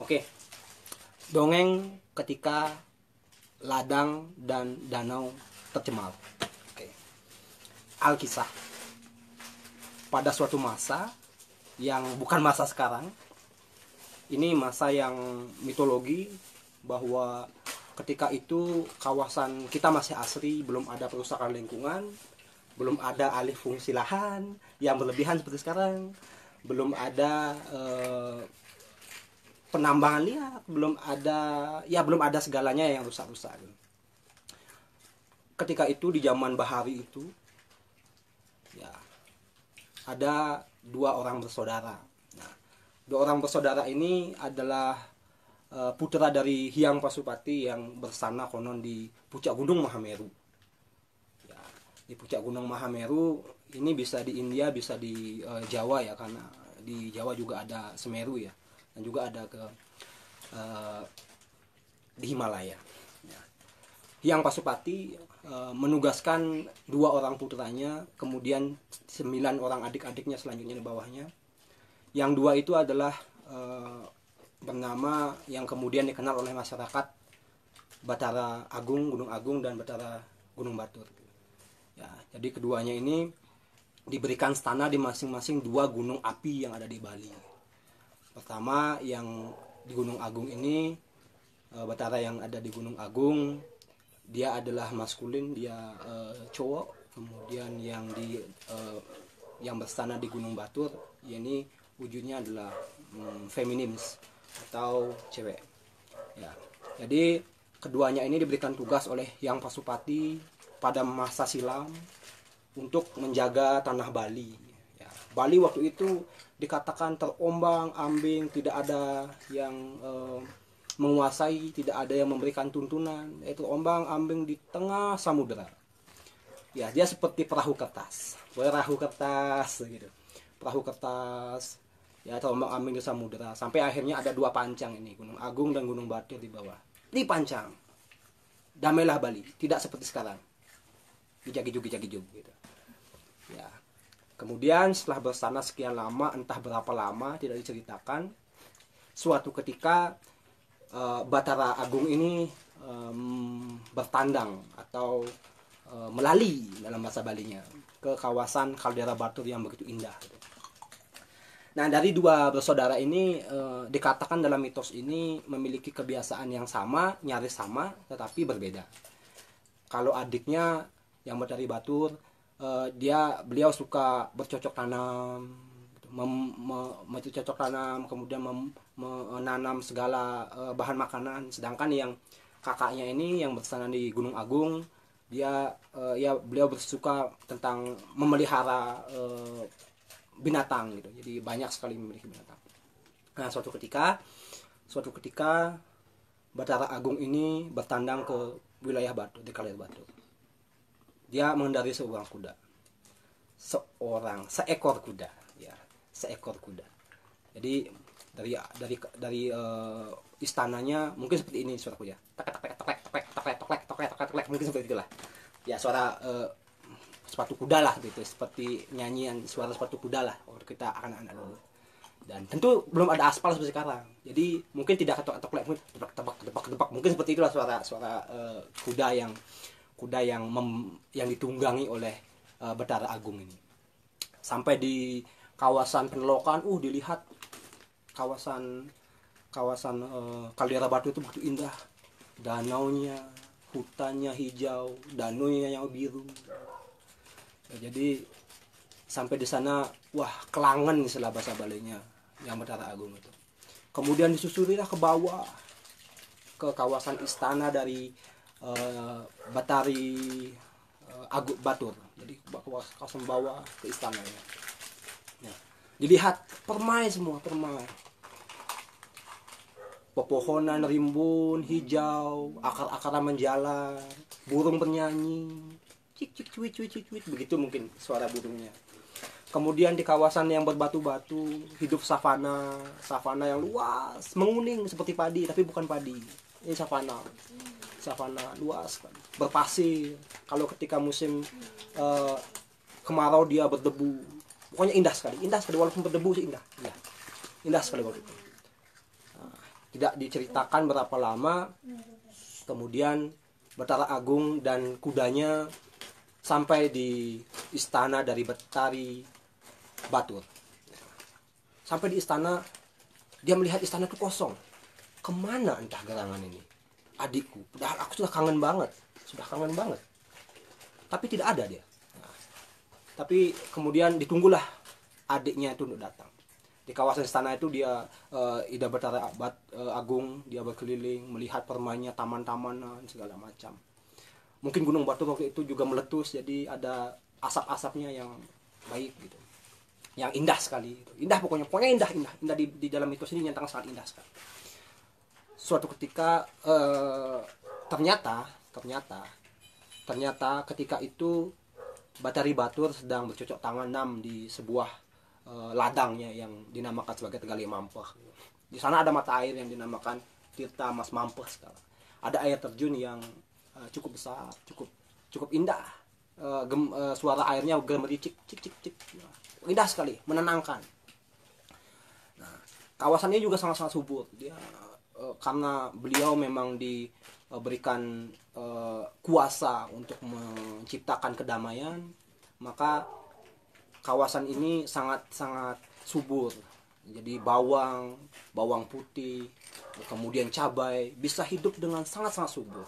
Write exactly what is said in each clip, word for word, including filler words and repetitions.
Oke, dongeng ketika ladang dan danau tercemar. Oke. Alkisah. Pada suatu masa yang bukan masa sekarang, ini masa yang mitologi, bahwa ketika itu kawasan kita masih asri, belum ada perusakan lingkungan, belum ada alih fungsi lahan yang berlebihan seperti sekarang, belum ada eh, penambangan liar, belum ada ya belum ada segalanya yang rusak-rusak. Ketika itu di zaman Bahari itu ya ada dua orang bersaudara. Nah, dua orang bersaudara ini adalah uh, putra dari Hyang Pasupati yang bersana konon di puncak Gunung Mahameru. Ya, di puncak Gunung Mahameru ini bisa di India, bisa di uh, Jawa ya, karena di Jawa juga ada Semeru ya, dan juga ada ke uh, di Himalaya. Ya. Hyang Pasupati uh, menugaskan dua orang putranya, kemudian sembilan orang adik-adiknya selanjutnya di bawahnya. Yang dua itu adalah uh, bernama yang kemudian dikenal oleh masyarakat Batara Agung, Gunung Agung, dan Batara Gunung Batur. Ya, jadi keduanya ini diberikan stana di masing-masing dua gunung api yang ada di Bali. Pertama yang di Gunung Agung ini, Batara yang ada di Gunung Agung, dia adalah maskulin, dia uh, cowok. Kemudian yang di uh, yang berstana di Gunung Batur, ini wujudnya adalah um, feminis atau cewek. Ya, jadi keduanya ini diberikan tugas oleh Hyang Pasupati pada masa silam untuk menjaga tanah Bali. Ya, Bali waktu itu dikatakan terombang-ambing, tidak ada yang eh, menguasai, tidak ada yang memberikan tuntunan, itu ombang-ambing di tengah samudera. Ya, dia seperti perahu kertas, perahu kertas gitu, perahu kertas, ya terombang-ambing di samudera, sampai akhirnya ada dua pancang ini, Gunung Agung dan Gunung Batur di bawah. Ini pancang, damailah Bali, tidak seperti sekarang, gijag-gijug-gijag-gijug gitu. Ya. Kemudian setelah bersana sekian lama, entah berapa lama tidak diceritakan, suatu ketika uh, Batara Agung ini um, bertandang atau uh, melali dalam bahasa Balinya ke kawasan kaldera Batur yang begitu indah. Nah, dari dua bersaudara ini uh, dikatakan dalam mitos ini memiliki kebiasaan yang sama, nyaris sama, tetapi berbeda. Kalau adiknya yang dari Batur, Uh, dia beliau suka bercocok tanam, bercocok tanam, kemudian mem, menanam segala uh, bahan makanan. Sedangkan yang kakaknya ini yang bersana di Gunung Agung, dia uh, ya beliau bersuka tentang memelihara uh, binatang gitu. Jadi banyak sekali memiliki binatang. Nah, suatu ketika, suatu ketika Batara Agung ini bertandang ke wilayah Batur, di kaldera Batur. Dia mengendarai seorang kuda, seorang seekor kuda, ya, seekor kuda. Jadi dari dari dari uh, istananya mungkin seperti ini suara kuda, tek tek tek tek tek tek tek tek tek tek, mungkin seperti itulah. Ya, suara uh, sepatu kuda lah gitu, seperti nyanyian suara sepatu kuda lah waktu kita anak-anak dulu. Dan tentu belum ada aspal seperti sekarang, jadi mungkin tidak ketok ketok, mungkin tebak tebak tebak tebak, mungkin seperti itulah suara suara uh, kuda yang kuda yang mem, yang ditunggangi oleh uh, Batara Agung ini. Sampai di kawasan Penelokan, uh dilihat kawasan kawasan uh, kaldera Batu itu begitu indah. Danaunya, hutannya hijau, danaunya yang biru. Ya, jadi sampai di sana, wah, kelangan istilah bahasa Balinya yang Batara Agung itu. Kemudian disusurilah ke bawah ke kawasan istana dari Uh, Batari uh, Agung Batur. Jadi kawasan bawah ke istananya. Ya. Dilihat permai semua, permai. Pepohonan rimbun, hijau, akar-akaran menjalar, burung bernyanyi, cik cik cuit cuit cuit cuit, begitu mungkin suara burungnya. Kemudian di kawasan yang berbatu-batu hidup savana, savana yang luas, menguning seperti padi, tapi bukan padi. Ini savana. Savana luas kan, berpasir. Kalau ketika musim uh, kemarau dia berdebu, pokoknya indah sekali, indah sekali walaupun berdebu sih indah, indah, indah sekali waktu itu. Nah, Tidak diceritakan berapa lama kemudian Betara Agung dan kudanya sampai di istana dari Betari Batur. Sampai di istana, dia melihat istana itu kosong. Kemana entah gerangan ini? Adikku, padahal aku sudah kangen banget, sudah kangen banget. Tapi tidak ada dia. Nah, tapi kemudian ditunggulah adiknya itu untuk datang. Di kawasan istana itu dia uh, Ida Betara uh, Agung, dia berkeliling melihat permainnya, taman-tamanan segala macam. Mungkin Gunung Batur waktu itu juga meletus, jadi ada asap-asapnya yang baik gitu, yang indah sekali, indah pokoknya, pokoknya indah, indah, indah di, di dalam mitos ini nyata sangat indah sekali. Suatu ketika eh, ternyata, ternyata, ternyata ketika itu Batari Batur sedang bercocok tanam di sebuah eh, ladangnya yang dinamakan sebagai Tegali Mampeh. Di sana ada mata air yang dinamakan Tirta Mas Mampeh sekarang. Ada air terjun yang Uh, cukup besar, cukup cukup indah. Uh, gem, uh, suara airnya gemericik, cik cik cik, indah sekali, menenangkan. Nah, kawasannya juga sangat-sangat subur. Dia uh, karena beliau memang diberikan uh, kuasa untuk menciptakan kedamaian, maka kawasan ini sangat-sangat subur. Jadi bawang, bawang putih, kemudian cabai bisa hidup dengan sangat-sangat subur.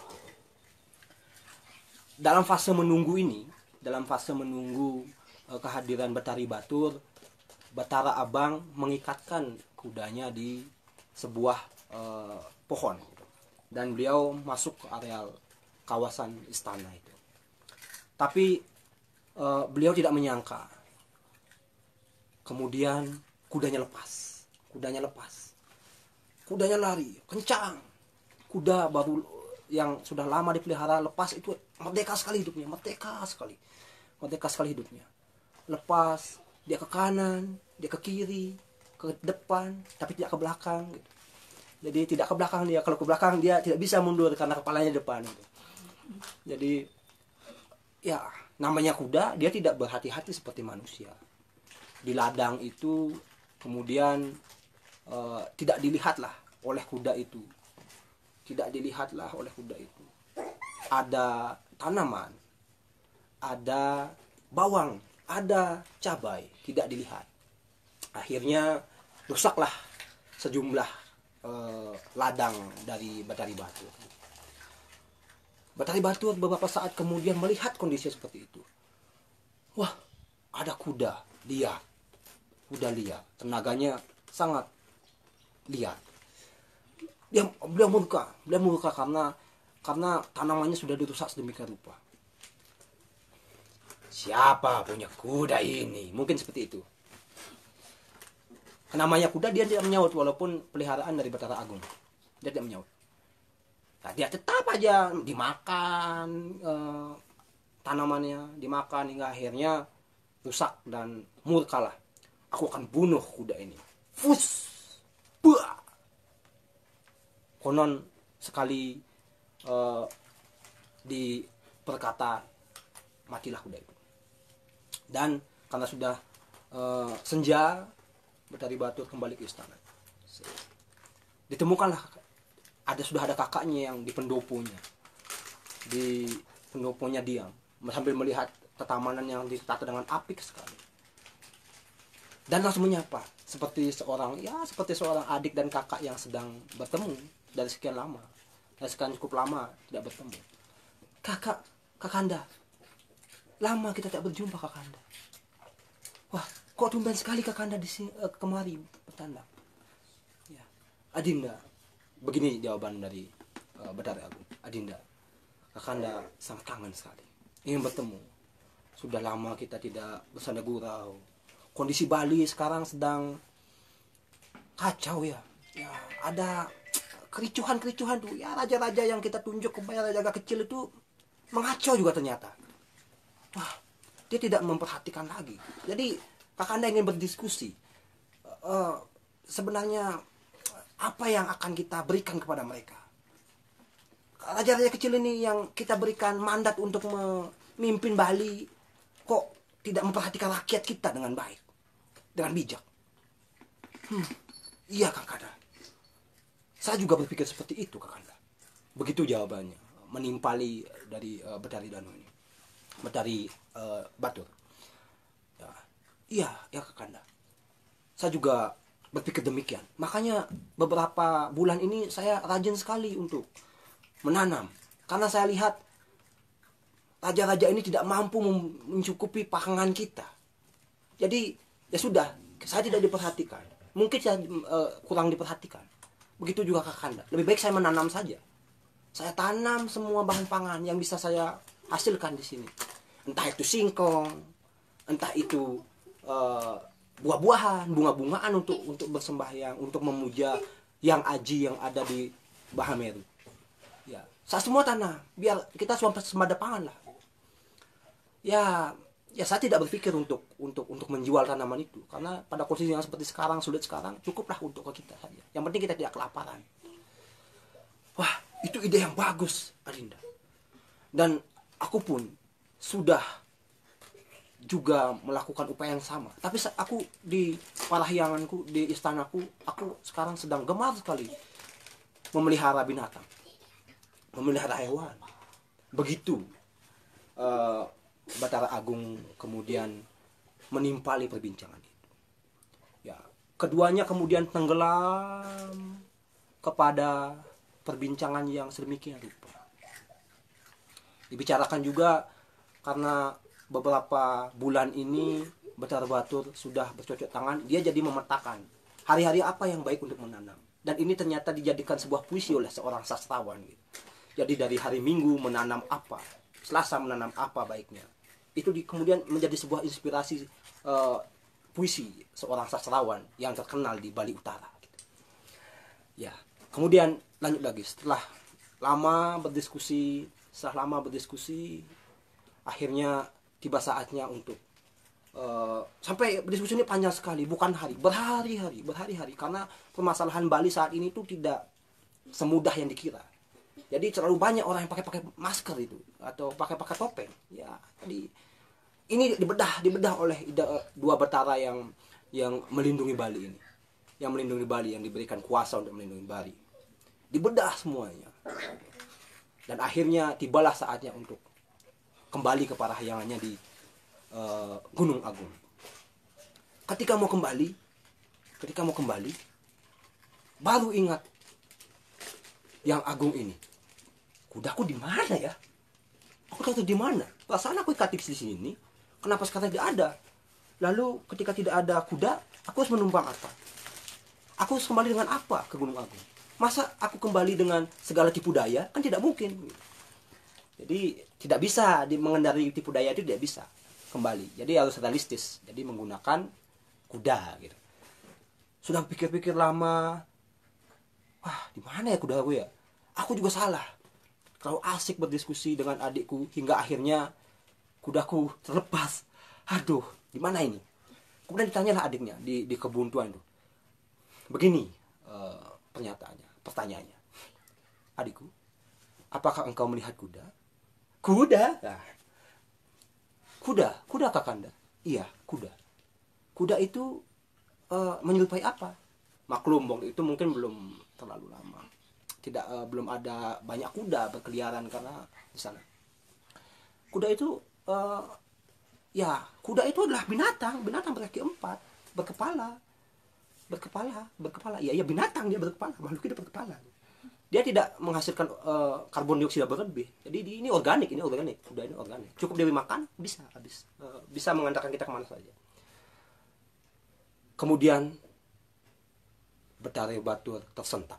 Dalam fase menunggu ini, dalam fase menunggu uh, kehadiran Betari Batur, Betara Abang mengikatkan kudanya di sebuah uh, pohon dan beliau masuk ke areal kawasan istana itu. Tapi uh, beliau tidak menyangka, kemudian kudanya lepas, kudanya lepas, kudanya lari kencang. Kuda baru yang sudah lama dipelihara lepas itu merdeka sekali hidupnya, merdeka sekali, merdeka sekali hidupnya. Lepas, dia ke kanan, dia ke kiri, ke depan, tapi tidak ke belakang. Gitu. Jadi tidak ke belakang dia, kalau ke belakang dia tidak bisa mundur karena kepalanya depan. Gitu. Jadi ya namanya kuda, dia tidak berhati-hati seperti manusia. Di ladang itu kemudian uh, tidak dilihatlah oleh kuda itu. Tidak dilihatlah oleh kuda itu. Ada tanaman, ada bawang, ada cabai, tidak dilihat. Akhirnya rusaklah sejumlah eh, ladang dari Betari Batur. Betari Batur beberapa saat kemudian melihat kondisi seperti itu. Wah, ada kuda liar, kuda liar, tenaganya sangat liar. Dia beliau murka, beliau murka karena karena tanamannya sudah dirusak sedemikian rupa. Siapa punya kuda ini? Mungkin seperti itu. Namanya kuda dia tidak menyaut walaupun peliharaan dari Betara Agung. Dia tidak menyaut. Nah, dia tetap aja dimakan eh, tanamannya, dimakan hingga akhirnya rusak dan murkalah. Aku akan bunuh kuda ini. Fus! Buah! Konon sekali uh, diperkata matilah kuda itu. Dan karena sudah uh, senja, Betari Batur kembali ke istana. Ditemukanlah ada sudah ada kakaknya yang di pendoponya. Di pendoponya diam sambil melihat tetamanan yang ditata dengan apik sekali. Dan langsung menyapa seperti seorang ya seperti seorang adik dan kakak yang sedang bertemu dari sekian lama, dari sekian cukup lama tidak bertemu. Kakak, Kakanda, lama kita tidak berjumpa Kakanda. Wah, kok tumben sekali Kakanda di sini uh, kemari bertanda. Ya, Adinda, begini jawaban dari uh, Betari Agung. Adinda, Kakanda sangat kangen sekali, ingin bertemu. Sudah lama kita tidak bersanda gurau. Kondisi Bali sekarang sedang kacau ya. Ya, ada kericuhan-kericuhan tuh. Ya, raja-raja yang kita tunjuk kepada raja kecil itu mengacau juga ternyata. Wah, dia tidak memperhatikan lagi. Jadi, Kakanda ingin berdiskusi. Uh, sebenarnya apa yang akan kita berikan kepada mereka? Raja-raja kecil ini yang kita berikan mandat untuk memimpin Bali, kok tidak memperhatikan rakyat kita dengan baik, dengan bijak. Hmm, iya Kakanda. Saya juga berpikir seperti itu Kakanda. Begitu jawabannya, menimpali dari uh, Betari Danu ini, Betari uh, Batur. Ya, iya, ya Kakanda. Saya juga berpikir demikian. Makanya beberapa bulan ini saya rajin sekali untuk menanam. Karena saya lihat raja-raja ini tidak mampu mencukupi pangan kita. Jadi ya sudah, saya tidak diperhatikan. Mungkin saya uh, kurang diperhatikan. Begitu juga Kakanda. Lebih baik saya menanam saja. Saya tanam semua bahan pangan yang bisa saya hasilkan di sini. Entah itu singkong, entah itu uh, buah-buahan, bunga-bungaan untuk untuk bersembahyang, untuk memuja yang aji yang ada di Bahameru. Ya, saya semua tanam biar kita swasembada pangan lah. Ya, ya saya tidak berpikir untuk untuk untuk menjual tanaman itu karena pada kondisi yang seperti sekarang, sulit sekarang, cukuplah untuk kita saja. Yang penting kita tidak kelaparan. Wah, itu ide yang bagus, Adinda. Dan aku pun sudah juga melakukan upaya yang sama. Tapi aku di parahyanganku, di istanaku, aku sekarang sedang gemar sekali memelihara binatang, memelihara hewan. Begitu uh, Batara Agung kemudian menimpali perbincangan itu. Ya, keduanya kemudian tenggelam kepada perbincangan yang sedemikian rupa. Dibicarakan juga karena beberapa bulan ini Betara Batur sudah bercocok tangan, dia jadi memetakan hari-hari apa yang baik untuk menanam. Dan ini ternyata dijadikan sebuah puisi oleh seorang sastrawan. Gitu. Jadi dari hari Minggu menanam apa, Selasa menanam apa baiknya. Itu di, kemudian menjadi sebuah inspirasi uh, puisi seorang sastrawan yang terkenal di Bali Utara. Gitu. Ya, kemudian lanjut lagi setelah lama berdiskusi, setelah lama berdiskusi, akhirnya tiba saatnya untuk uh, sampai diskusi ini panjang sekali, bukan hari, berhari-hari, berhari-hari karena permasalahan Bali saat ini tuh tidak semudah yang dikira. Jadi terlalu banyak orang yang pakai-pakai masker itu atau pakai-pakai topeng. Ya, jadi ini dibedah, dibedah oleh dua Betara yang yang melindungi Bali ini, yang melindungi Bali, yang diberikan kuasa untuk melindungi Bali. Dibedah semuanya. Dan akhirnya tibalah saatnya untuk kembali ke parahyangannya di uh, Gunung Agung. Ketika mau kembali, ketika mau kembali, baru ingat yang Agung ini. Kudaku di mana ya? Aku tahu di mana? Perasaan aku ikat di sini. Kenapa sekarang tidak ada? Lalu ketika tidak ada kuda, aku harus menumpang apa? Aku harus kembali dengan apa ke Gunung Agung? Masa aku kembali dengan segala tipu daya? Kan tidak mungkin. Jadi tidak bisa di mengendarai tipu daya itu tidak bisa kembali. Jadi harus realistis. Jadi menggunakan kuda gitu. Sudah pikir-pikir lama. Wah, di mana ya kuda aku ya? Aku juga salah. Terlalu asik berdiskusi dengan adikku hingga akhirnya kudaku terlepas. Aduh, di mana ini? Kemudian ditanyalah adiknya di di kebuntuan itu. Begini uh, pernyataannya, pertanyaannya. Adikku, apakah engkau melihat kuda? Kuda? Nah, kuda, kuda Kakanda? Iya, kuda. Kuda itu uh, menyerupai apa? Maklum, waktu itu mungkin belum terlalu lama. Tidak uh, belum ada banyak kuda berkeliaran karena di sana. Kuda itu uh, ya, kuda itu adalah binatang, binatang berkaki empat, berkepala. Berkepala, berkepala. Ya, ya binatang dia berkepala, makhluk hidup berkepala. Dia tidak menghasilkan uh, karbon dioksida berlebih. Jadi di, ini organik, ini organik. Kuda ini organik. Cukup dia makan, bisa habis. Uh, bisa mengantarkan kita kemana saja. Kemudian Betara Batur tersentak.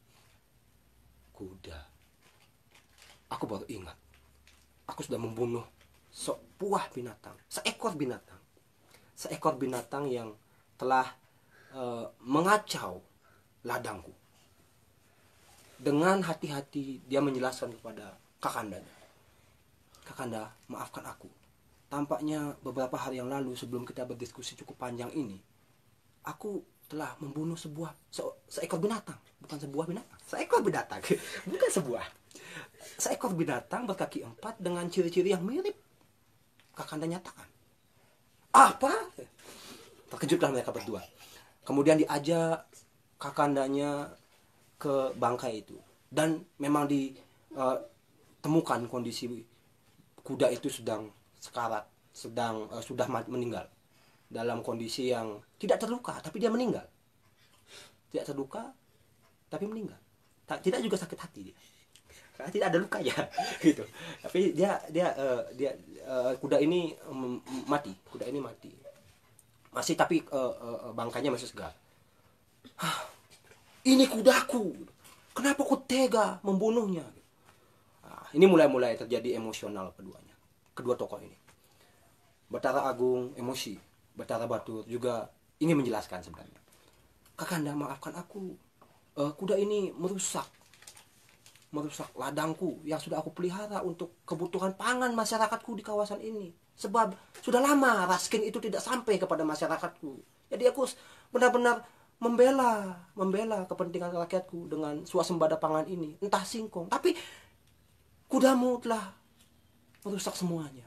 Kuda. Aku baru ingat. Aku sudah membunuh sebuah binatang, seekor binatang. Seekor binatang yang telah uh, mengacau ladangku. Dengan hati-hati dia menjelaskan kepada Kakandanya. Kakanda, maafkan aku. Tampaknya beberapa hari yang lalu sebelum kita berdiskusi cukup panjang ini, aku telah membunuh sebuah se seekor binatang, bukan sebuah binatang, seekor binatang, bukan sebuah, seekor binatang berkaki empat dengan ciri-ciri yang mirip. Kakanda nyatakan. Apa? Terkejutlah mereka berdua. Kemudian diajak Kakandanya ke bangkai itu, dan memang ditemukan kondisi kuda itu sedang sekarat, sedang uh, sudah meninggal dalam kondisi yang tidak terluka, tapi dia meninggal. Tidak terluka tapi meninggal. Tidak juga sakit hati dia, karena tidak ada luka ya gitu. Tapi dia dia uh, dia uh, kuda ini um, mati, kuda ini mati masih, tapi uh, uh, bangkainya masih segar. Hah, ini kudaku, kenapa ku tega membunuhnya? Nah, ini mulai-mulai terjadi emosional keduanya, kedua tokoh ini. Batara Agung emosi, Batara Batur juga ingin menjelaskan sebenarnya. Kakanda, maafkan aku, uh, kuda ini merusak merusak ladangku yang sudah aku pelihara untuk kebutuhan pangan masyarakatku di kawasan ini. Sebab sudah lama raskin itu tidak sampai kepada masyarakatku. Jadi aku benar-benar membela membela kepentingan rakyatku dengan swasembada pangan ini, entah singkong. Tapi kudamu telah merusak semuanya.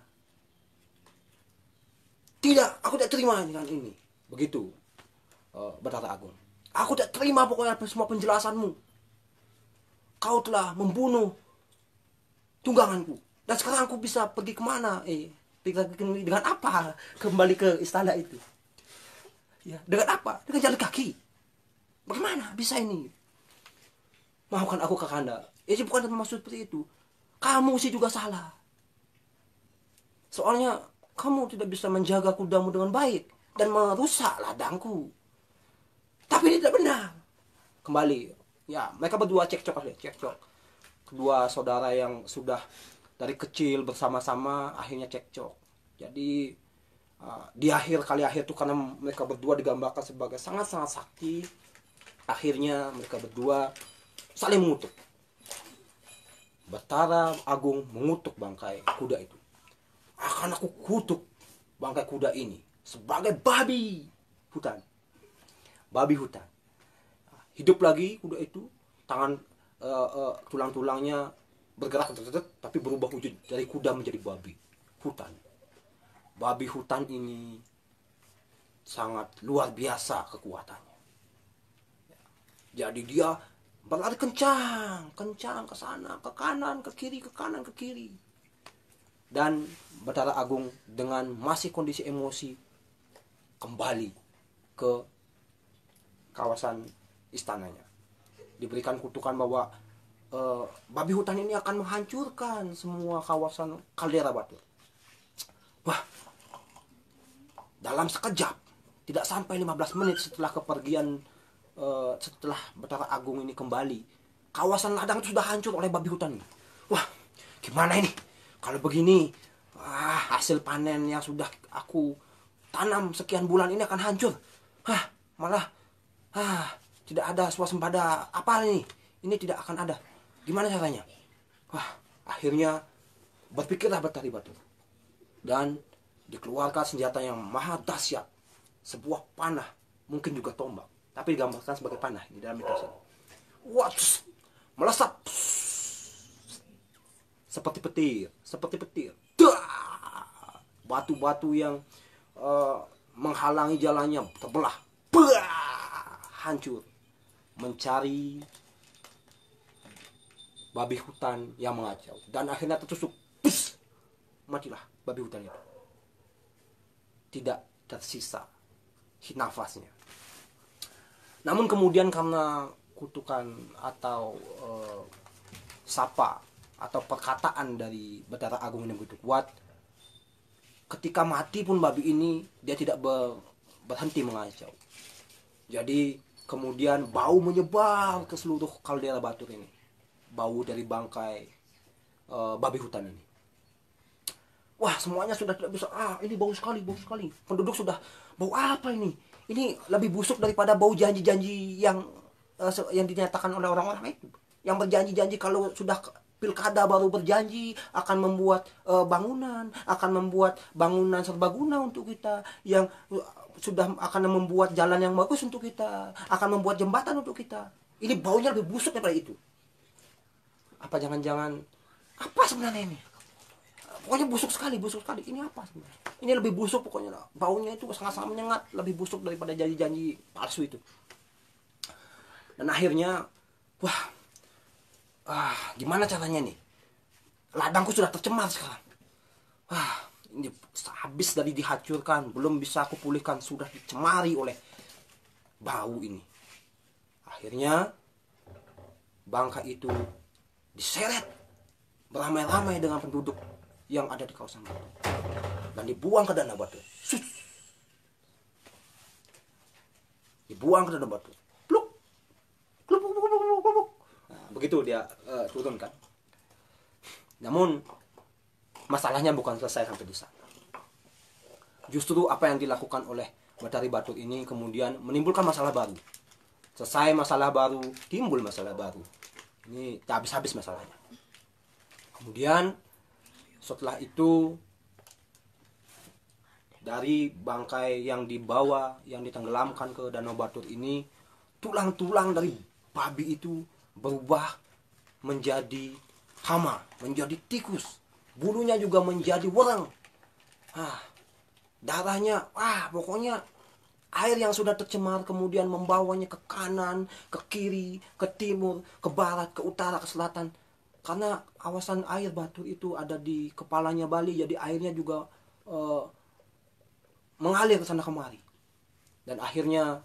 Tidak, aku tidak terima dengan ini. Begitu uh, Batara Agung. Aku tidak terima pokoknya semua penjelasanmu. Kau telah membunuh tungganganku, dan sekarang aku bisa pergi kemana? Eh, pergi dengan apa? Kembali ke istana itu. Ya, dengan apa? Dengan jalan kaki. Bagaimana bisa ini? Maafkan aku Kakanda. Ini bukan maksud seperti itu. Kamu sih juga salah. Soalnya kamu tidak bisa menjaga kudamu dengan baik dan merusak ladangku. Tapi ini tidak benar. Kembali. Ya, mereka berdua cekcok aja, cekcok. Kedua saudara yang sudah dari kecil bersama-sama akhirnya cekcok. Jadi uh, di akhir kali akhir itu, karena mereka berdua digambarkan sebagai sangat-sangat sakti, akhirnya mereka berdua saling mengutuk. Batara Agung mengutuk bangkai kuda itu. Akan aku kutuk bangkai kuda ini sebagai babi hutan. Babi hutan. Hidup lagi kuda itu, tangan uh, uh, tulang-tulangnya bergerak, tapi berubah wujud dari kuda menjadi babi hutan. Babi hutan ini sangat luar biasa kekuatannya. Jadi dia berlari kencang, kencang ke sana, ke kanan, ke kiri, ke kanan, ke kiri. Dan Batara Agung dengan masih kondisi emosi kembali ke kawasan istananya. Diberikan kutukan bahwa e, babi hutan ini akan menghancurkan semua kawasan kaldera Batur. Wah, dalam sekejap, tidak sampai lima belas menit setelah kepergian, e, setelah Batara Agung ini kembali, kawasan ladang itu sudah hancur oleh babi hutan ini. Wah, gimana ini? Kalau begini, ah, hasil panen yang sudah aku tanam sekian bulan ini akan hancur. Hah, malah ah, tidak ada swasembada apa nih, ini tidak akan ada. Gimana caranya? Wah, akhirnya berpikirlah Batara Batur dan dikeluarkan senjata yang maha dahsyat, sebuah panah, mungkin juga tombak, tapi digambarkan sebagai panah di dalam mitos ini. Wah, melesat seperti petir, seperti petir. Batu-batu yang uh, menghalangi jalannya terbelah, bah, hancur. Mencari babi hutan yang mengacau, dan akhirnya tertusuk, pus, matilah babi hutan itu. Tidak tersisa nafasnya. Namun kemudian karena kutukan atau uh, sapa atau perkataan dari Batara Agung yang begitu kuat, ketika mati pun babi ini dia tidak ber, berhenti mengacau. Jadi kemudian bau menyebar ke seluruh kaldera Batur ini, bau dari bangkai e, babi hutan ini. Wah, semuanya sudah tidak bisa. Ah, ini bau sekali, bau sekali. Penduduk sudah, bau apa ini? Ini lebih busuk daripada bau janji-janji yang e, yang dinyatakan oleh orang-orang itu, yang berjanji-janji kalau sudah pilkada baru berjanji akan membuat e, bangunan, akan membuat bangunan serbaguna untuk kita, yang sudah akan membuat jalan yang bagus untuk kita, akan membuat jembatan untuk kita. Ini baunya lebih busuk daripada itu. Apa jangan-jangan apa sebenarnya ini? Pokoknya busuk sekali, busuk sekali. Ini apa sebenarnya? Ini lebih busuk pokoknya. Baunya itu sangat-sangat menyengat, lebih busuk daripada janji-janji palsu itu. Dan akhirnya Wah, ah, gimana caranya nih? Ladangku sudah tercemar sekarang. Wah, ini habis dari dihancurkan, belum bisa aku pulihkan, sudah dicemari oleh bau ini. Akhirnya bangka itu diseret beramai-ramai dengan penduduk yang ada di kawasan Batu dan dibuang ke Danau Batu. Sus. Dibuang ke Danau Batu. Pluk. Pluk, pluk, pluk, pluk, pluk. Nah, begitu dia uh, turunkan. Namun masalahnya bukan selesai sampai di sana. Justru apa yang dilakukan oleh Batari Batu ini kemudian menimbulkan masalah baru. Selesai masalah baru, timbul masalah baru. Ini tak habis-habis masalahnya. Kemudian setelah itu dari bangkai yang dibawa, yang ditenggelamkan ke Danau Batur ini, tulang-tulang dari babi itu berubah menjadi hama, menjadi tikus. Bulunya juga menjadi wereng. Ah, darahnya, ah pokoknya air yang sudah tercemar kemudian membawanya ke kanan, ke kiri, ke timur, ke barat, ke utara, ke selatan. Karena kawasan air Batur itu ada di kepalanya Bali, jadi airnya juga uh, mengalir ke sana kemari. Dan akhirnya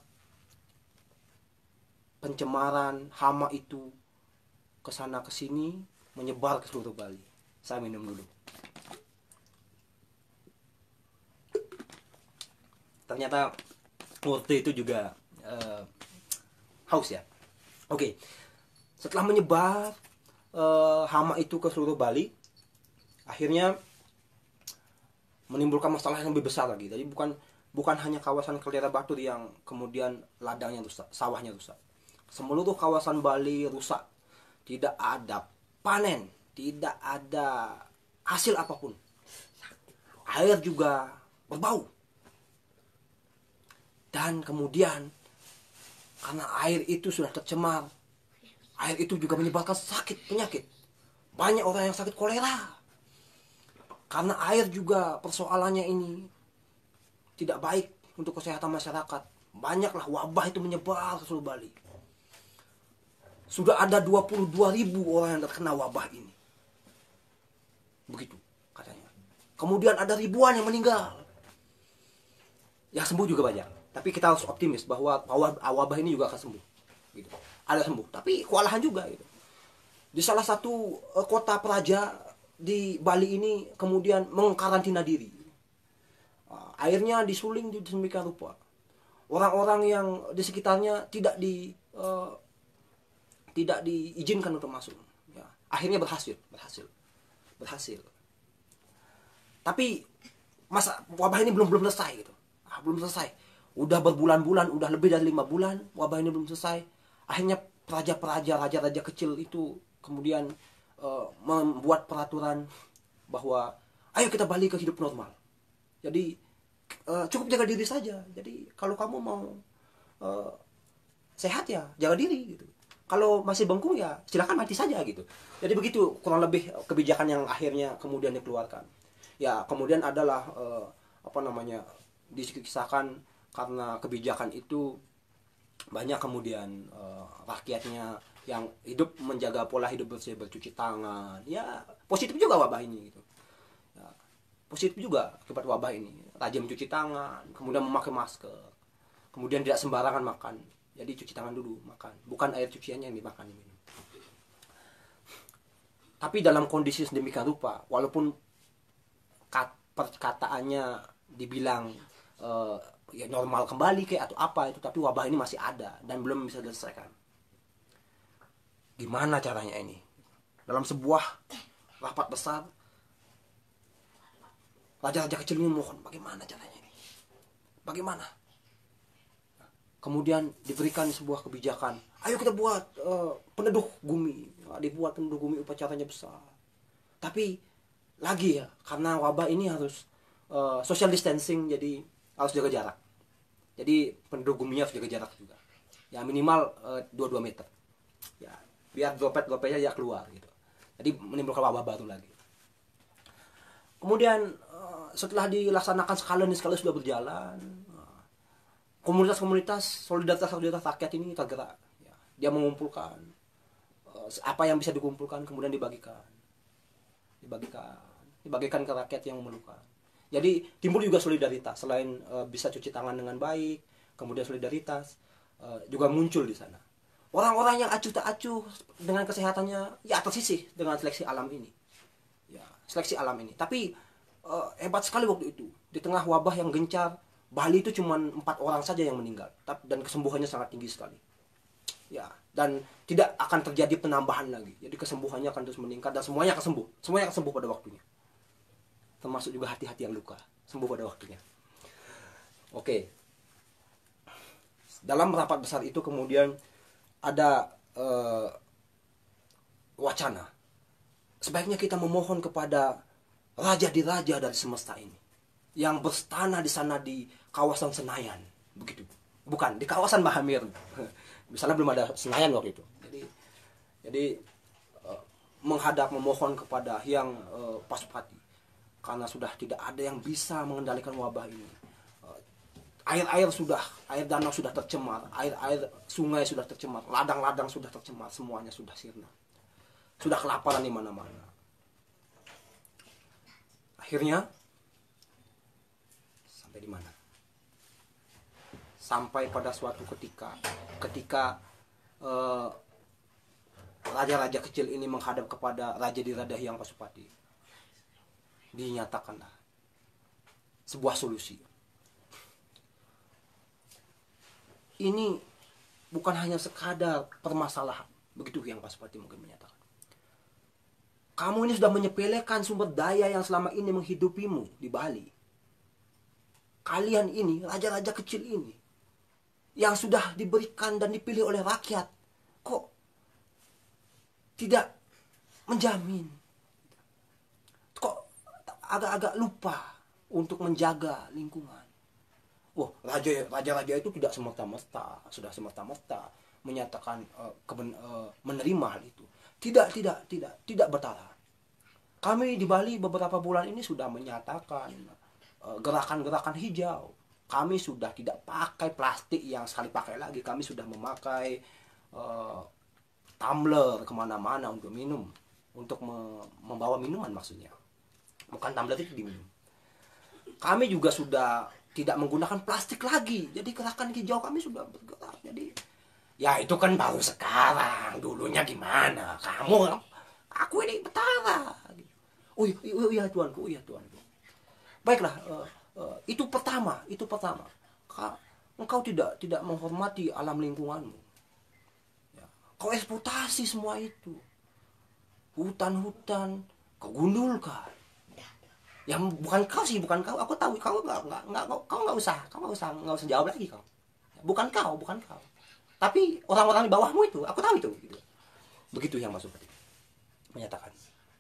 pencemaran hama itu ke sana ke sini menyebar ke seluruh Bali. Saya minum dulu. Ternyata waktu itu juga uh, haus ya. Oke. Setelah menyebar uh, hama itu ke seluruh Bali, akhirnya menimbulkan masalah yang lebih besar lagi. Jadi bukan bukan hanya kawasan Kaldera Batur yang kemudian ladangnya rusak, sawahnya rusak. Seluruh kawasan Bali rusak. Tidak ada panen, tidak ada hasil apapun. Air juga berbau. Dan kemudian karena air itu sudah tercemar, air itu juga menyebabkan sakit, penyakit. Banyak orang yang sakit kolera. Karena air juga persoalannya ini tidak baik untuk kesehatan masyarakat. Banyaklah wabah itu menyebar ke seluruh Bali. Sudah ada dua puluh dua ribu orang yang terkena wabah ini. Begitu katanya. Kemudian ada ribuan yang meninggal. Yang sembuh juga banyak. Tapi kita harus optimis bahwa wabah ini juga akan sembuh. Gitu. Ada sembuh, tapi kewalahan juga. Gitu. Di salah satu kota peraja di Bali ini kemudian mengkarantina diri. Airnya disuling di demikian rupa. Orang-orang yang di sekitarnya tidak di uh, tidak diizinkan untuk masuk. Ya. Akhirnya berhasil, berhasil, berhasil. Tapi masa wabah ini belum belum selesai gitu. Ah, belum selesai. Udah berbulan-bulan, udah lebih dari lima bulan, wabah ini belum selesai. Akhirnya peraja-peraja, raja-raja kecil itu kemudian uh, membuat peraturan bahwa ayo kita balik ke hidup normal. Jadi uh, cukup jaga diri saja. Jadi kalau kamu mau uh, sehat ya jaga diri gitu. Kalau masih bengkung ya silakan mati saja gitu. Jadi begitu kurang lebih kebijakan yang akhirnya kemudian dikeluarkan. Ya kemudian adalah uh, apa namanya dikisahkan karena kebijakan itu banyak kemudian uh, rakyatnya yang hidup menjaga pola hidup bersih, bercuci tangan. Ya positif juga wabah ini gitu. Ya, positif juga akibat wabah ini. Rajin mencuci tangan, kemudian memakai masker, kemudian tidak sembarangan makan. Jadi cuci tangan dulu makan, bukan air cuciannya yang dimakan diminum. Tapi dalam kondisi sedemikian rupa, walaupun kat, perkataannya dibilang uh, ya normal kembali kayak atau apa itu, tapi wabah ini masih ada dan belum bisa diselesaikan. Gimana caranya ini? Dalam sebuah rapat besar, raja-raja kecil ini mohon, bagaimana caranya ini? Bagaimana? Kemudian diberikan sebuah kebijakan. Ayo kita buat uh, peneduh bumi. Nah, dibuat peneduh bumi, upacaranya besar. Tapi lagi ya, karena wabah ini harus uh, social distancing, jadi harus jaga jarak. Jadi penduduk buminya harus jaga jarak juga. Ya minimal uh, dua puluh dua meter. Ya, biar droplet-dropletnya ya keluar gitu. Jadi menimbulkan wabah baru lagi. Kemudian uh, setelah dilaksanakan sekali ini sekali sudah berjalan, uh, komunitas-komunitas solidaritas solidaritas rakyat ini tergerak. Ya, dia mengumpulkan uh, apa yang bisa dikumpulkan kemudian dibagikan, dibagikan, dibagikan ke rakyat yang memerlukan. Jadi timbul juga solidaritas, selain uh, bisa cuci tangan dengan baik, kemudian solidaritas uh, juga muncul di sana. Orang-orang yang acuh tak acuh dengan kesehatannya ya tersisih dengan seleksi alam ini. Ya, seleksi alam ini. Tapi uh, hebat sekali waktu itu. Di tengah wabah yang gencar, Bali itu cuma empat orang saja yang meninggal, dan kesembuhannya sangat tinggi sekali. Ya, dan tidak akan terjadi penambahan lagi. Jadi kesembuhannya akan terus meningkat dan semuanya akan sembuh. Semuanya akan sembuh pada waktunya. Termasuk juga hati-hati yang luka, sembuh pada waktunya. Oke. Dalam rapat besar itu kemudian ada uh, wacana. Sebaiknya kita memohon kepada raja di raja dari semesta ini yang berstana di sana di kawasan Senayan, begitu. Bukan di kawasan Mahamir. Di sana belum ada Senayan waktu itu. Jadi jadi uh, menghadap memohon kepada yang uh, Pasupati. Karena sudah tidak ada yang bisa mengendalikan wabah ini. Air-air sudah, air danau sudah tercemar, air-air sungai sudah tercemar, ladang-ladang sudah tercemar, semuanya sudah sirna. Sudah kelaparan di mana-mana. Akhirnya sampai di mana? Sampai pada suatu ketika, ketika eh, raja-raja kecil ini menghadap kepada raja di Raja Hyang Pasupati. Dinyatakanlah sebuah solusi. Ini bukan hanya sekadar permasalahan, begitu yang Pasupati mungkin menyatakan. Kamu ini sudah menyepelekan sumber daya yang selama ini menghidupimu di Bali. Kalian ini, raja-raja kecil ini, yang sudah diberikan dan dipilih oleh rakyat, kok tidak menjamin, agak-agak lupa untuk menjaga lingkungan. Wah, raja raja-raja itu tidak semerta-merta, sudah semerta-merta menyatakan uh, keben, uh, menerima hal itu. Tidak, tidak, tidak, tidak bertara. Kami di Bali beberapa bulan ini sudah menyatakan uh, gerakan-gerakan hijau. Kami sudah tidak pakai plastik yang sekali pakai lagi. Kami sudah memakai uh, tumbler kemana-mana untuk minum, untuk me membawa minuman maksudnya. Bukan tumbler itu diminum. Kami juga sudah tidak menggunakan plastik lagi. Jadi gerakan hijau kami sudah bergerak. Jadi ya itu kan baru sekarang. Dulunya gimana? Kamu, aku ini betara. Oh iya, iya, iya tuanku, iya tuanku. Baiklah, uh, uh, itu pertama, itu pertama. Ka, engkau tidak tidak menghormati alam lingkunganmu. Ya, kau eksploitasi semua itu. Hutan-hutan kau gundulkan. Yang bukan kau sih, bukan kau. Aku tahu kau nggak nggak nggak kau kau nggak usah, kau nggak usah nggak usah jawab lagi kau. Bukan kau, bukan kau. Tapi orang-orang di bawahmu itu, aku tahu itu. Gitu. Begitu yang masuk tadi menyatakan.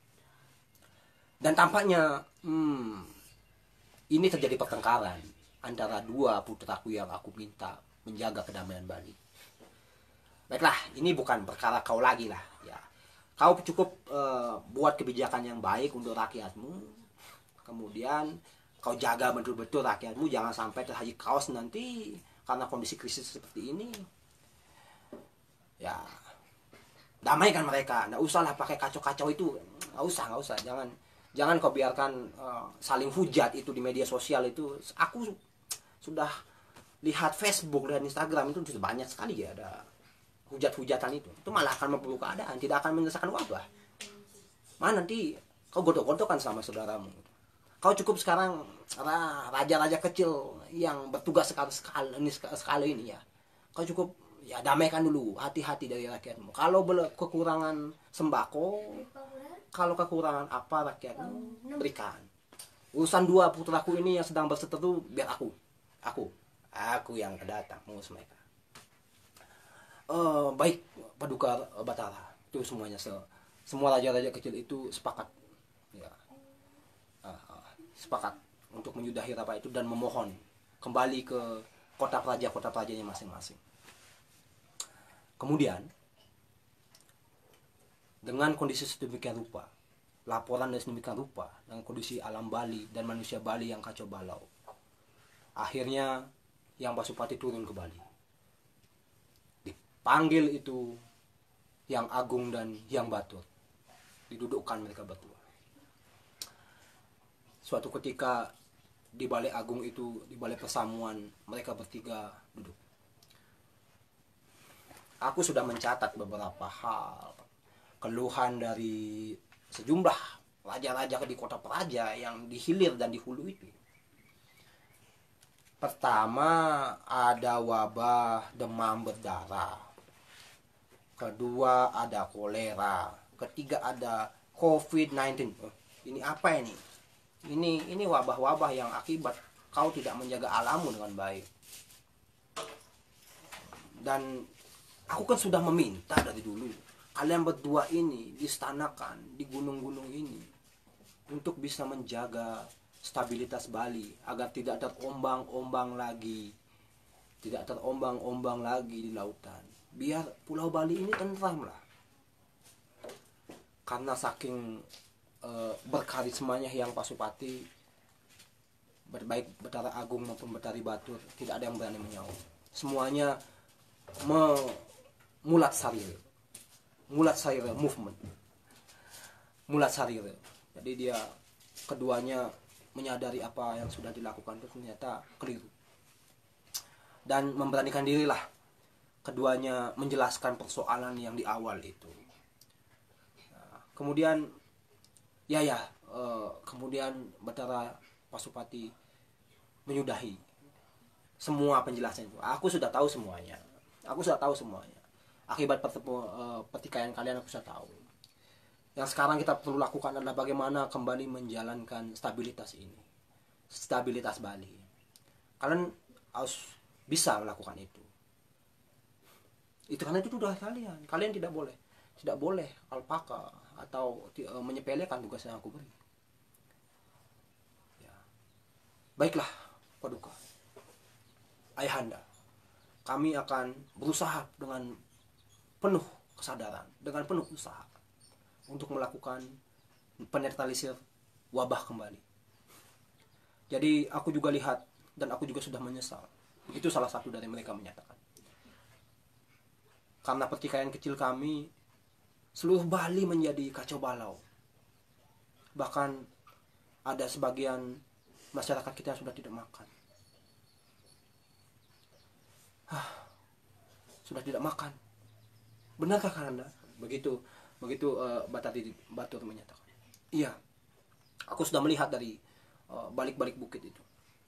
Dan tampaknya, hmm, ini terjadi pertengkaran antara dua putraku yang aku minta menjaga kedamaian Bali. Baiklah, ini bukan perkara kau lagi lah. Ya, kau cukup uh, buat kebijakan yang baik untuk rakyatmu. Kemudian kau jaga betul-betul rakyatmu, jangan sampai terhaji kaos nanti karena kondisi krisis seperti ini. Ya, damaikan mereka. Nggak usahlah pakai kacau-kacau itu. Nggak usah, nggak usah. Jangan, jangan kau biarkan uh, saling hujat itu di media sosial itu. Aku sudah lihat Facebook dan Instagram itu sudah banyak sekali ya ada hujat-hujatan itu. Itu malah akan memperburuk keadaan, tidak akan menyelesaikan wabah. Mana nanti kau godok-godokkan sama saudaramu. Kau cukup sekarang raja-raja kecil yang bertugas sekali sekali ini sekali ini ya. Kau cukup ya damaikan dulu, hati-hati dari rakyatmu. Kalau kekurangan sembako, kalau kekurangan apa rakyatmu berikan. Urusan dua putraku ini yang sedang berseteru biar aku, aku, aku yang kedatang mengurus mereka. Uh, baik Paduka Batara itu semuanya se semua raja-raja kecil itu sepakat. Ya. Sepakat untuk menyudahi rapat itu dan memohon kembali ke kota praja kota prajanya masing-masing. Kemudian dengan kondisi sedemikian rupa, laporan dan sedemikian rupa dengan kondisi alam Bali dan manusia Bali yang kacau balau, akhirnya Hyang Pasupati turun ke Bali. Dipanggil itu Yang Agung dan Yang Batur. Didudukkan mereka berdua. Suatu ketika di balai agung itu, di balai persamuan, mereka bertiga duduk. Aku sudah mencatat beberapa hal, keluhan dari sejumlah raja-raja di kota Praja yang di hilir dan di hulu itu. Pertama, ada wabah demam berdarah. Kedua, ada kolera. Ketiga, ada covid sembilan belas. Oh, ini apa ini? Ini ini wabah-wabah yang akibat kau tidak menjaga alammu dengan baik. Dan aku kan sudah meminta dari dulu, kalian berdua ini diistanakan di gunung-gunung ini untuk bisa menjaga stabilitas Bali agar tidak terombang-ombang lagi, tidak terombang-ombang lagi di lautan. Biar Pulau Bali ini tentram lah. Karena saking e, berkarismanya Hyang Pasupati, baik Betara Agung maupun Betari Batur, tidak ada yang berani menyaut. Semuanya memulat sarir, mulat sarir movement, mulat sarir. Jadi dia keduanya menyadari apa yang sudah dilakukan itu ternyata keliru, dan memberanikan dirilah keduanya menjelaskan persoalan yang di awal itu. Nah, kemudian ya ya eh, kemudian Betara Pasupati menyudahi semua penjelasan itu. Aku sudah tahu semuanya, aku sudah tahu semuanya. Akibat pertemu, eh, pertikaian kalian aku sudah tahu. Yang sekarang kita perlu lakukan adalah bagaimana kembali menjalankan stabilitas ini, stabilitas Bali. Kalian harus bisa melakukan itu. Itu karena itu tugas kalian. Kalian tidak boleh, tidak boleh alpaka atau e, menyepelekan tugas yang aku beri. Ya. Baiklah, Paduka, Ayahanda, kami akan berusaha dengan penuh kesadaran, dengan penuh usaha untuk melakukan penetralisir wabah kembali. Jadi aku juga lihat dan aku juga sudah menyesal. Itu salah satu dari mereka menyatakan. Karena pertikaian kecil kami, seluruh Bali menjadi kacau balau. Bahkan ada sebagian masyarakat kita yang sudah tidak makan. Hah, sudah tidak makan. Benarkah Anda? Begitu begitu uh, Batari Batur menyatakan. Iya, aku sudah melihat dari uh, balik-balik bukit itu.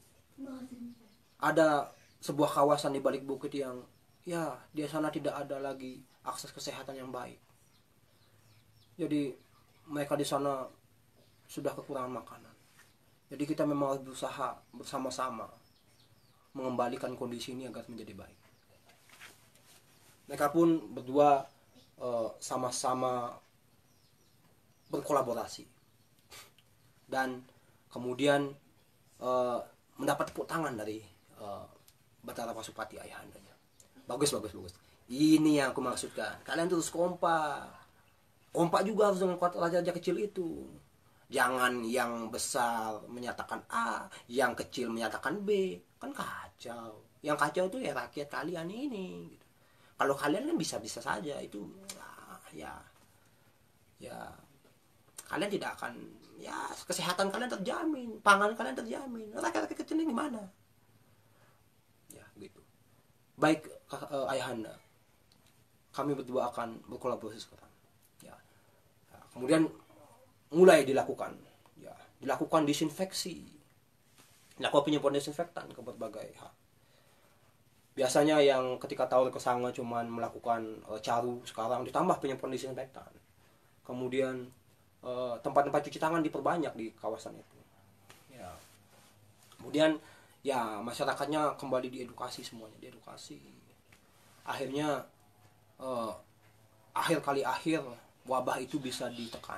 Ada sebuah kawasan di balik bukit yang ya di sana tidak ada lagi akses kesehatan yang baik. Jadi mereka di sana sudah kekurangan makanan. Jadi kita memang harus berusaha bersama-sama mengembalikan kondisi ini agar menjadi baik. Mereka pun berdua uh, sama-sama berkolaborasi dan kemudian uh, mendapat tepuk tangan dari uh, Betara Pasupati ayahandanya. Bagus, bagus, bagus. Ini yang aku maksudkan. Kalian terus kompak. Kompak juga harus dengan raja-raja kecil itu. Jangan yang besar menyatakan A, yang kecil menyatakan B. Kan kacau. Yang kacau itu ya rakyat kalian ini. Gitu. Kalau kalian kan bisa-bisa saja itu, ya, ya, kalian tidak akan, ya kesehatan kalian terjamin, pangan kalian terjamin. Rakyat-rakyat kecil ini gimana? Ya, gitu. Baik, uh, Ayahanda, kami berdua akan berkolaborasi sekarang. Ya. Nah, kemudian mulai dilakukan, ya, dilakukan disinfeksi, dilakukan penyemprotan disinfektan ke berbagai hal. Biasanya yang ketika Taur Kesanga cuman melakukan uh, caru, sekarang ditambah penyemprotan disinfektan. Kemudian uh, tempat-tempat cuci tangan diperbanyak di kawasan itu. Ya. Kemudian ya masyarakatnya kembali diedukasi semuanya, diedukasi. Akhirnya uh, akhir kali akhir wabah itu bisa ditekan.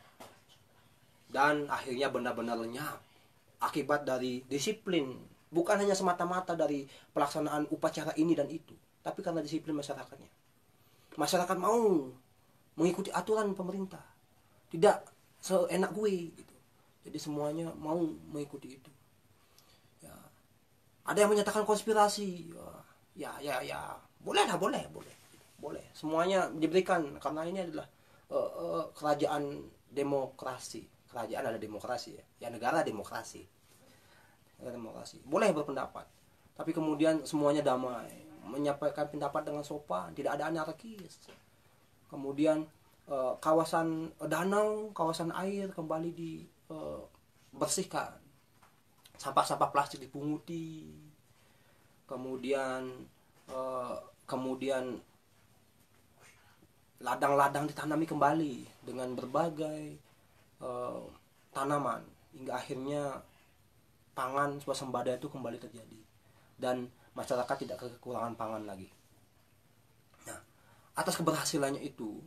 Dan akhirnya benar-benar lenyap akibat dari disiplin. Bukan hanya semata-mata dari pelaksanaan upacara ini dan itu, tapi karena disiplin masyarakatnya. Masyarakat mau mengikuti aturan pemerintah, tidak seenak gue gitu. Jadi semuanya mau mengikuti itu. Ya. Ada yang menyatakan konspirasi, ya, ya, ya, ya. Boleh lah, boleh, boleh. boleh, semuanya diberikan karena ini adalah uh, uh, kerajaan demokrasi. Kerajaan ada demokrasi ya, ya negara demokrasi, negara demokrasi. Boleh berpendapat, tapi kemudian semuanya damai, menyampaikan pendapat dengan sopan, tidak ada anarkis. Kemudian uh, kawasan danau, kawasan air kembali dibersihkan, uh, sampah-sampah plastik dipunguti, kemudian uh, kemudian ladang-ladang ditanami kembali dengan berbagai uh, tanaman hingga akhirnya pangan swasembada itu kembali terjadi dan masyarakat tidak kekurangan pangan lagi. Nah, atas keberhasilannya itu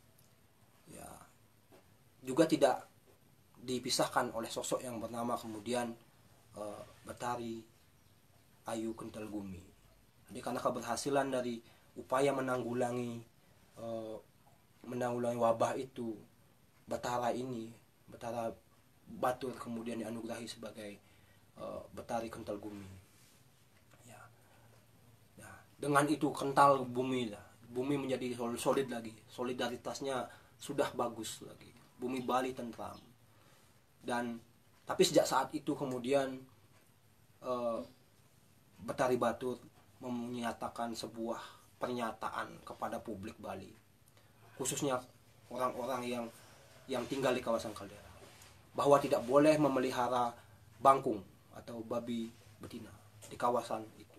ya juga tidak dipisahkan oleh sosok yang bernama kemudian uh, Betari Ayu Kentalgumi. Jadi karena keberhasilan dari upaya menanggulangi Uh, menanggulangi wabah itu, Batara ini, Batara Batur kemudian dianugerahi sebagai uh, Betari Kentalgumi. Ya. Ya, dengan itu kental bumi lah, bumi menjadi solid lagi, solidaritasnya sudah bagus lagi, bumi Bali tentram. Dan tapi sejak saat itu kemudian uh, Betari Batur menyatakan sebuah pernyataan kepada publik Bali, khususnya orang-orang yang yang tinggal di kawasan kaldera, bahwa tidak boleh memelihara bangkung atau babi betina di kawasan itu.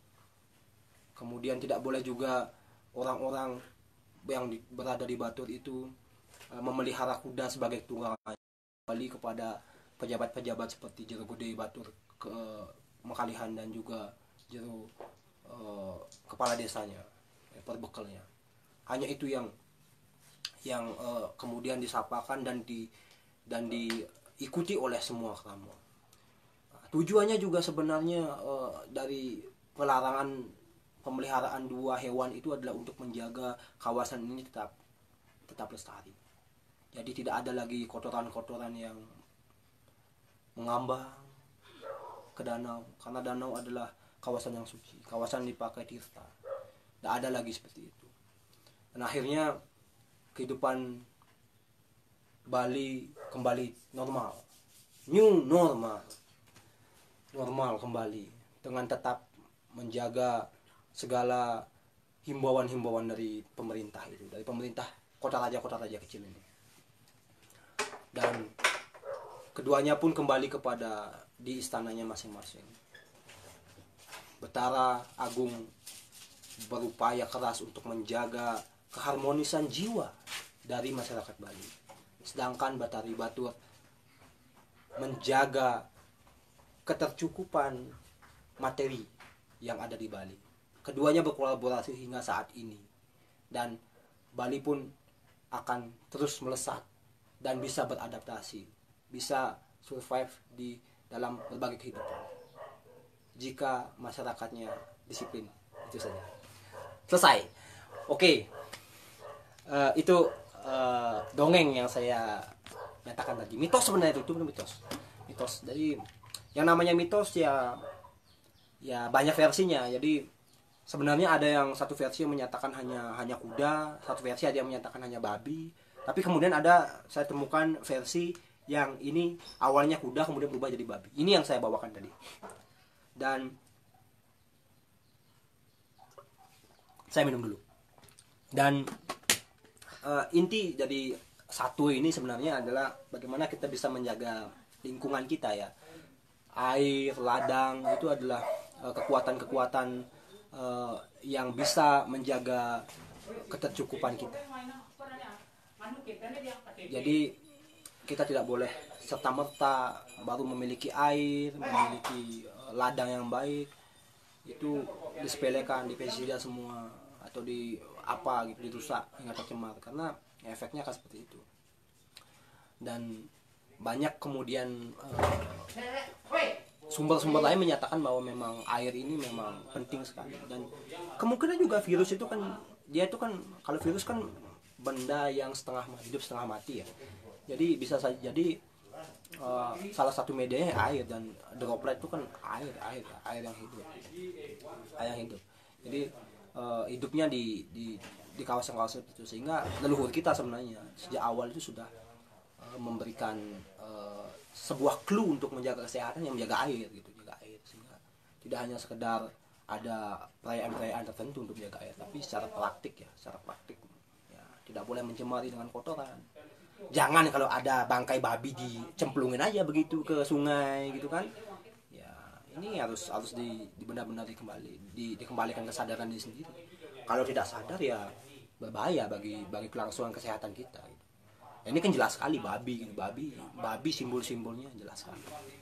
Kemudian tidak boleh juga orang-orang yang di, berada di Batur itu uh, memelihara kuda sebagai tunggangan. Bali kepada pejabat-pejabat seperti Jero Gede Batur ke Mekalihan dan juga Jero Uh, kepala desanya, eh, perbekalnya. Hanya itu yang yang uh, kemudian disapakan dan di dan diikuti oleh semua kamu. Nah, tujuannya juga sebenarnya uh, dari pelarangan pemeliharaan dua hewan itu adalah untuk menjaga kawasan ini tetap tetap lestari. Jadi tidak ada lagi kotoran-kotoran yang mengambang ke danau, karena danau adalah kawasan yang suci, kawasan dipakai tirta. Tidak ada lagi seperti itu. Dan akhirnya kehidupan Bali kembali normal, new normal, normal kembali dengan tetap menjaga segala himbauan-himbauan dari pemerintah itu, dari pemerintah kota raja-kota raja kecil ini. Dan keduanya pun kembali kepada di istananya masing-masing. Betara Agung berupaya keras untuk menjaga keharmonisan jiwa dari masyarakat Bali, sedangkan Batari Batur menjaga ketercukupan materi yang ada di Bali. Keduanya berkolaborasi hingga saat ini, dan Bali pun akan terus melesat dan bisa beradaptasi, bisa survive di dalam berbagai kehidupan jika masyarakatnya disiplin. Itu saja. Selesai. Oke. Uh, itu uh, dongeng yang saya nyatakan tadi. Mitos sebenarnya itu, itu mitos. Mitos. Jadi yang namanya mitos ya ya banyak versinya. Jadi sebenarnya ada yang satu versi yang menyatakan hanya hanya kuda, satu versi ada yang menyatakan hanya babi. Tapi kemudian ada saya temukan versi yang ini awalnya kuda kemudian berubah jadi babi. Ini yang saya bawakan tadi. Dan saya minum dulu. Dan uh, inti dari satu ini sebenarnya adalah bagaimana kita bisa menjaga lingkungan kita ya. Air, ladang itu adalah uh, kekuatan-kekuatan uh, yang bisa menjaga ketercukupan kita. Jadi kita tidak boleh serta-merta baru memiliki air, memiliki ladang yang baik itu disepelekan, dipestisida semua atau di apa gitu, dirusak hingga tercemar, karena efeknya akan seperti itu. Dan banyak kemudian sumber-sumber uh, lain menyatakan bahwa memang air ini memang penting sekali, dan kemungkinan juga virus itu kan dia itu kan kalau virus kan benda yang setengah hidup setengah mati ya, jadi bisa saja jadi Uh, salah satu medianya air, dan droplet itu kan air air air yang hidup air yang hidup jadi uh, hidupnya di, di di kawasan-kawasan itu, sehingga leluhur kita sebenarnya sejak awal itu sudah uh, memberikan uh, sebuah clue untuk menjaga kesehatan, yang menjaga air gitu, jaga air, sehingga tidak hanya sekedar ada perayaan-perayaan tertentu untuk menjaga air, tapi secara praktik ya, secara praktik ya, tidak boleh mencemari dengan kotoran. Jangan kalau ada bangkai babi dicemplungin aja begitu ke sungai gitu kan. Ya, ini harus harus di, di benar-benar dikembali di, dikembalikan kesadaran diri sendiri. Kalau tidak sadar ya berbahaya bagi bagi kelangsungan kesehatan kita gitu. Ya, ini kan jelas sekali babi gitu, babi babi simbol-simbolnya jelas sekali.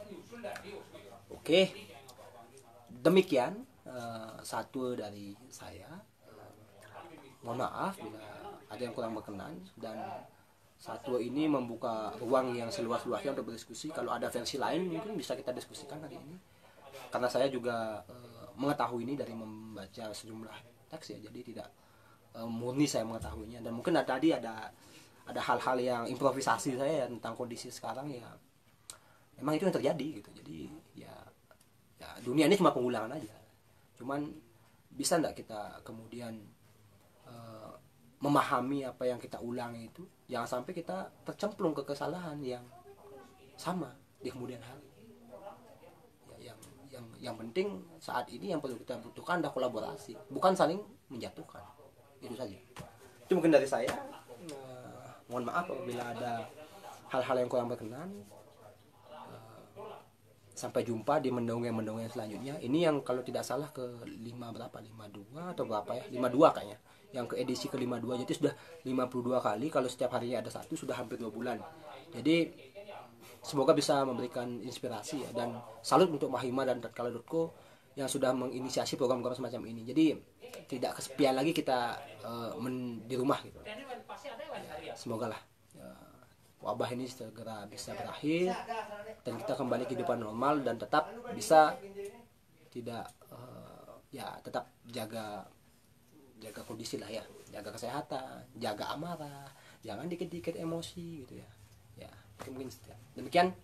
Oke. Demikian uh, satu dari saya. Mohon maaf bila ada yang kurang berkenan, dan satu ini membuka ruang yang seluas-luasnya untuk berdiskusi. Kalau ada versi lain mungkin bisa kita diskusikan hari ini, karena saya juga uh, mengetahui ini dari membaca sejumlah teks ya, jadi tidak uh, murni saya mengetahuinya. Dan mungkin tadi ada ada hal-hal yang improvisasi saya ya, tentang kondisi sekarang ya, memang itu yang terjadi gitu. Jadi ya, ya dunia ini cuma pengulangan aja, cuman bisa enggak kita kemudian uh, memahami apa yang kita ulangi itu, jangan sampai kita tercemplung ke kesalahan yang sama di kemudian hari. Ya, yang yang yang penting saat ini yang perlu kita butuhkan adalah kolaborasi, bukan saling menjatuhkan. Itu saja. Itu mungkin dari saya. Uh, mohon maaf apabila ada hal-hal yang kurang berkenan. Uh, sampai jumpa di mendongeng-mendongeng selanjutnya. Ini yang kalau tidak salah ke lima berapa? lima puluh dua atau berapa ya? lima puluh dua kayaknya. Yang ke edisi ke lima puluh dua, jadi sudah lima puluh dua kali. Kalau setiap harinya ada satu, sudah hampir dua bulan. Jadi semoga bisa memberikan inspirasi ya, dan salut untuk Mahima dan tatkala dot co yang sudah menginisiasi program-program semacam ini. Jadi tidak kesepian lagi kita uh, men, di rumah gitu. Ya, semoga lah ya, wabah ini segera bisa berakhir dan kita kembali kehidupan normal, dan tetap bisa tidak uh, ya tetap jaga jaga kondisi lah ya, jaga kesehatan, jaga amarah, jangan dikit-dikit emosi gitu ya. Ya, mungkin demikian.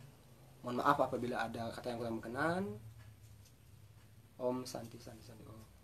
Mohon maaf apabila ada kata yang kurang berkenan. Om Santi Santi Santi. Om.